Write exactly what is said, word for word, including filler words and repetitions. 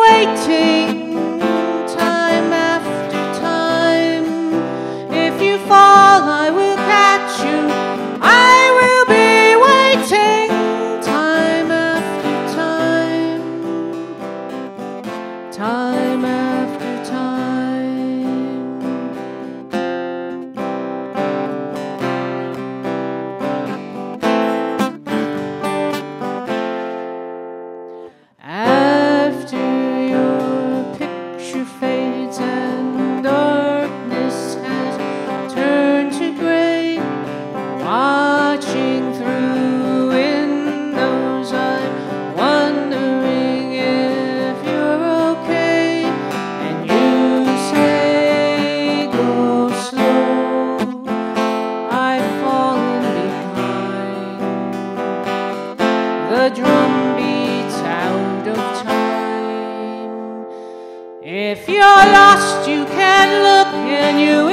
waiting time after time. If you fall, I will catch you. I will be waiting time after time, time after time. After your picture fades and darkness has turned to gray, watching through windows, I'm wondering if you're okay. And you say, go slow, I've fallen behind. The drum beats out of time. If you're lost, you can look and you